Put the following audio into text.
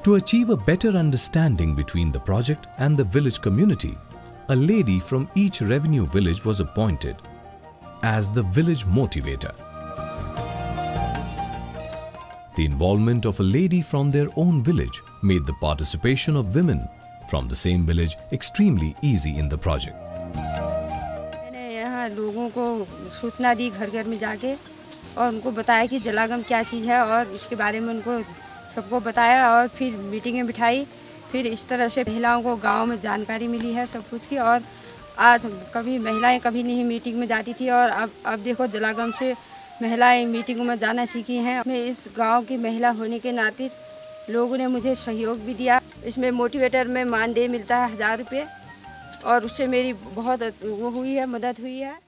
To achieve a better understanding between the project and the village community, a lady from each revenue village was appointed as the village motivator. The involvement of a lady from their own village made the participation of women from the same village extremely easy in the project. मैंने यहाँ लोगों को सूचना दी घर घर में जाके और उनको बताया कि जलागम क्या चीज़ है और इसके बारे में उनको सबको बताया और फिर मीटिंगें बिठाई। फिर इस तरह से महिलाओं को गांव में जानकारी मिली है सब कुछ की। और आज कभी महिलाएं कभी नहीं मीटिंग में जाती थी और अब देखो जलागम से महिलाएं मीटिंगों में जाना सीखी हैं। मैं इस गांव की महिला होने के नाते लोगों ने मुझे सहयोग भी दिया। इसमें मोटिवेटर में मानदेय मिलता है 1000 रुपये और उससे मेरी बहुत वो हुई है, मदद हुई है।